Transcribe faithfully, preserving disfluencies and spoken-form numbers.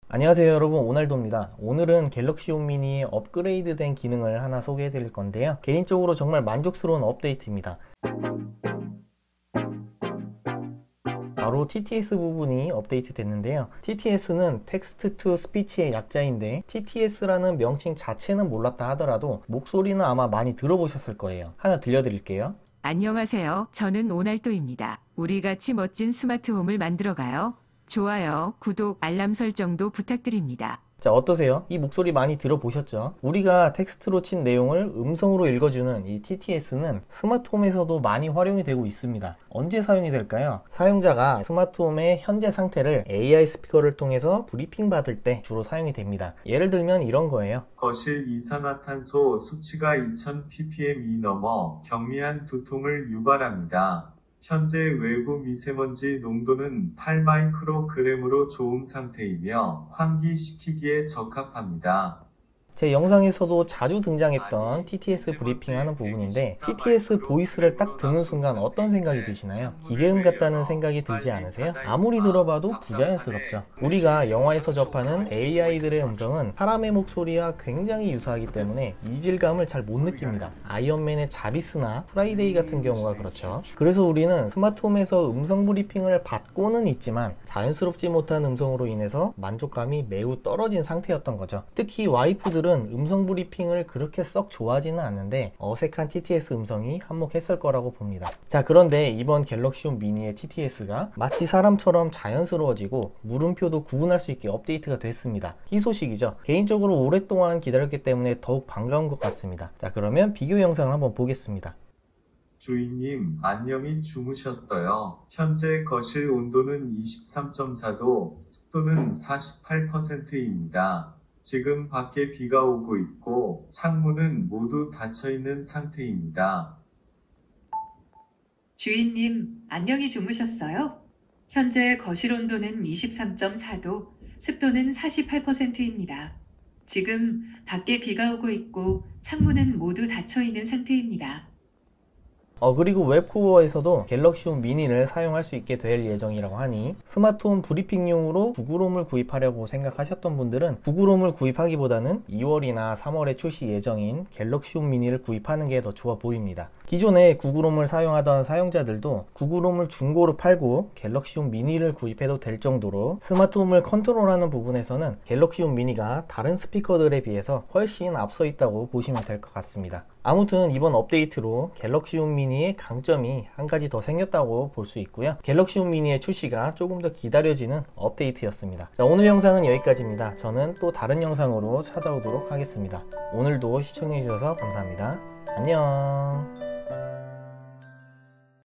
안녕하세요 여러분, 오날도입니다. 오늘은 갤럭시 홈 미니의 업그레이드된 기능을 하나 소개해 드릴 건데요, 개인적으로 정말 만족스러운 업데이트입니다. 바로 티티에스 부분이 업데이트 됐는데요, 티티에스는 텍스트 투 스피치의 약자인데 티티에스라는 명칭 자체는 몰랐다 하더라도 목소리는 아마 많이 들어보셨을 거예요. 하나 들려드릴게요. 안녕하세요. 저는 오날도입니다. 우리 같이 멋진 스마트홈을 만들어가요. 좋아요, 구독, 알람 설정도 부탁드립니다. 자, 어떠세요? 이 목소리 많이 들어보셨죠? 우리가 텍스트로 친 내용을 음성으로 읽어주는 이 티티에스는 스마트홈에서도 많이 활용이 되고 있습니다. 언제 사용이 될까요? 사용자가 스마트홈의 현재 상태를 에이아이 스피커를 통해서 브리핑 받을 때 주로 사용이 됩니다. 예를 들면 이런 거예요. 거실 이산화탄소 수치가 이천 ppm이 넘어 경미한 두통을 유발합니다. 현재 외부 미세먼지 농도는 팔 마이크로그램으로 좋음 상태이며 환기시키기에 적합합니다. 제 영상에서도 자주 등장했던 티티에스 브리핑하는 부분인데, 티티에스 보이스를 딱 듣는 순간 어떤 생각이 드시나요? 기계음 같다는 생각이 들지 않으세요? 아무리 들어봐도 부자연스럽죠. 우리가 영화에서 접하는 에이아이들의 음성은 사람의 목소리와 굉장히 유사하기 때문에 이질감을 잘 못 느낍니다. 아이언맨의 자비스나 프라이데이 같은 경우가 그렇죠. 그래서 우리는 스마트홈에서 음성 브리핑을 받고는 있지만 자연스럽지 못한 음성으로 인해서 만족감이 매우 떨어진 상태였던 거죠. 특히 와이프들은 음성 브리핑을 그렇게 썩 좋아하지는 않는데 어색한 티티에스 음성이 한몫했을 거라고 봅니다. 자, 그런데 이번 갤럭시 홈 미니의 티티에스가 마치 사람처럼 자연스러워지고 물음표도 구분할 수 있게 업데이트가 됐습니다. 희소식이죠. 개인적으로 오랫동안 기다렸기 때문에 더욱 반가운 것 같습니다. 자, 그러면 비교 영상을 한번 보겠습니다. 주인님, 안녕히 주무셨어요. 현재 거실 온도는 이십삼 점 사 도, 습도는 사십팔 퍼센트입니다. 지금 밖에 비가 오고 있고 창문은 모두 닫혀 있는 상태입니다. 주인님, 안녕히 주무셨어요? 현재 거실 온도는 이십삼 점 사 도, 습도는 사십팔 퍼센트입니다. 지금 밖에 비가 오고 있고 창문은 모두 닫혀 있는 상태입니다. 어 그리고 웹코어에서도 갤럭시 홈 미니를 사용할 수 있게 될 예정이라고 하니 스마트홈 브리핑용으로 구글홈을 구입하려고 생각하셨던 분들은 구글홈을 구입하기보다는 이월이나 삼월에 출시 예정인 갤럭시 홈 미니를 구입하는 게 더 좋아 보입니다. 기존에 구글홈을 사용하던 사용자들도 구글홈을 중고로 팔고 갤럭시 홈 미니를 구입해도 될 정도로 스마트홈을 컨트롤하는 부분에서는 갤럭시 홈 미니가 다른 스피커들에 비해서 훨씬 앞서 있다고 보시면 될 것 같습니다. 아무튼 이번 업데이트로 갤럭시 홈 미니의 강점이 한 가지 더 생겼다고 볼 수 있고요, 갤럭시 홈 미니의 출시가 조금 더 기다려지는 업데이트였습니다. 자, 오늘 영상은 여기까지입니다. 저는 또 다른 영상으로 찾아오도록 하겠습니다. 오늘도 시청해주셔서 감사합니다. 안녕.